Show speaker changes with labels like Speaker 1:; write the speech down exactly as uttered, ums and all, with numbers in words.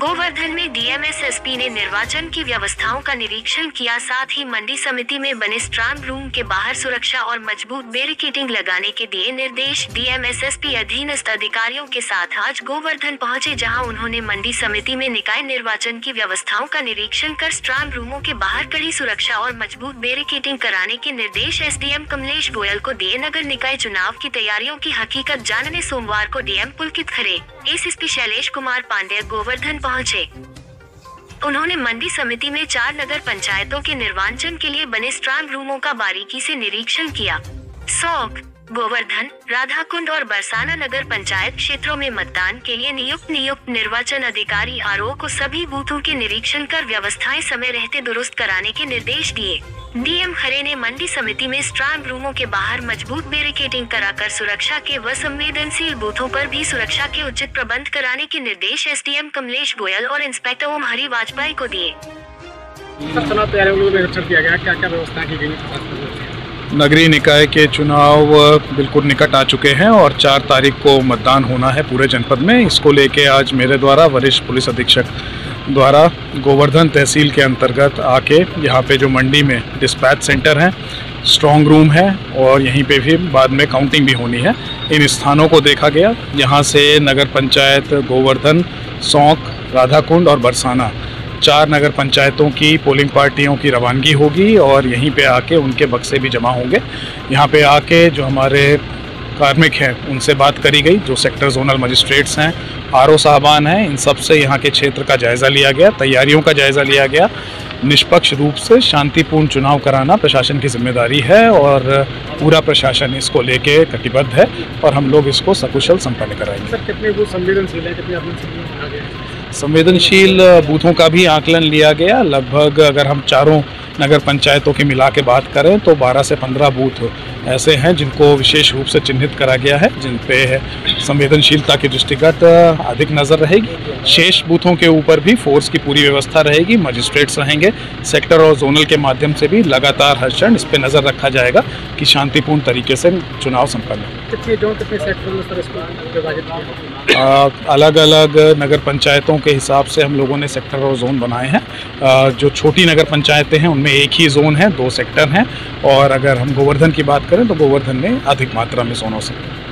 Speaker 1: गोवर्धन में डीएमएसएसपी ने निर्वाचन की व्यवस्थाओं का निरीक्षण किया। साथ ही मंडी समिति में बने स्ट्रांग रूम के बाहर सुरक्षा और मजबूत बैरिकेडिंग लगाने के दिए निर्देश। डीएमएसएसपी अधीनस्थ अधिकारियों के साथ आज गोवर्धन पहुंचे, जहां उन्होंने मंडी समिति में निकाय निर्वाचन की व्यवस्थाओं का निरीक्षण कर स्ट्रांग रूमों के बाहर कड़ी सुरक्षा और मजबूत बैरिकेडिंग कराने के निर्देश एसडीएम कमलेश गोयल को दिए। नगर निकाय चुनाव की तैयारियों की हकीकत जानने सोमवार को डीएम पुलकित खरे, एसएसपी शैलेश कुमार पांडे गोवर्धन पहुंचे। उन्होंने मंडी समिति में चार नगर पंचायतों के निर्वाचन के लिए बने स्ट्रांग रूमों का बारीकी से निरीक्षण किया। सौंक, गोवर्धन, राधाकुंड और बरसाना नगर पंचायत क्षेत्रों में मतदान के लिए नियुक्त नियुक्त निर्वाचन अधिकारी आरओ को सभी बूथों के निरीक्षण कर व्यवस्थाएं समय रहते दुरुस्त कराने के निर्देश दिए। डीएम खरे ने मंडी समिति में स्ट्रांग रूमों के बाहर मजबूत बैरिकेडिंग कराकर सुरक्षा के व संवेदनशील बूथों पर भी सुरक्षा के उचित प्रबंध कराने के निर्देश एसडीएम कमलेश गोयल और इंस्पेक्टर ओम हरि वाजपेयी को दिए।
Speaker 2: चुनाव तैयारियों में निरीक्षण किया गया, क्या क्या व्यवस्था की गई?
Speaker 3: नगरीय निकाय के चुनाव बिल्कुल निकट आ चुके हैं और चार तारीख को मतदान होना है पूरे जनपद में। इसको लेके आज मेरे द्वारा वरिष्ठ पुलिस अधीक्षक द्वारा गोवर्धन तहसील के अंतर्गत आके यहाँ पे जो मंडी में डिस्पैच सेंटर है, स्ट्रॉन्ग रूम है और यहीं पे भी बाद में काउंटिंग भी होनी है, इन स्थानों को देखा गया। यहाँ से नगर पंचायत गोवर्धन, सौंक, राधाकुंड और बरसाना चार नगर पंचायतों की पोलिंग पार्टियों की रवानगी होगी और यहीं पे आके उनके बक्से भी जमा होंगे। यहाँ पे आके जो हमारे कार्मिक हैं उनसे बात करी गई, जो सेक्टर जोनल मजिस्ट्रेट्स हैं, आरओ साहबान हैं, इन सब से यहाँ के क्षेत्र का जायज़ा लिया गया, तैयारियों का जायज़ा लिया गया। निष्पक्ष रूप से शांतिपूर्ण चुनाव कराना प्रशासन की जिम्मेदारी है और पूरा प्रशासन इसको लेके कटिबद्ध है और हम लोग इसको सकुशल संपन्न कराएंगे।
Speaker 2: सर, कितने बूथ संवेदनशील है, कितने
Speaker 3: संवेदनशील बूथों का भी आकलन लिया गया। लगभग अगर हम चारों नगर पंचायतों के मिला के बात करें तो बारह से पंद्रह बूथ ऐसे हैं जिनको विशेष रूप से चिन्हित करा गया है, जिन पे संवेदनशीलता के दृष्टिगत अधिक नज़र रहेगी। शेष बूथों के ऊपर भी फोर्स की पूरी व्यवस्था रहेगी, मजिस्ट्रेट्स रहेंगे, सेक्टर और जोनल के माध्यम से भी लगातार हर क्षण इस पर नज़र रखा जाएगा कि शांतिपूर्ण तरीके से चुनाव संपन्न हो।
Speaker 2: कितने जोन, कितने सेक्टर में सर इसको विभाजित किया?
Speaker 3: अलग अलग नगर पंचायतों के हिसाब से हम लोगों ने सेक्टर और जोन बनाए हैं। आ, जो छोटी नगर पंचायतें हैं उनमें एक ही जोन है, दो सेक्टर हैं और अगर हम गोवर्धन की बात करें तो गोवर्धन में अधिक मात्रा में जोनों से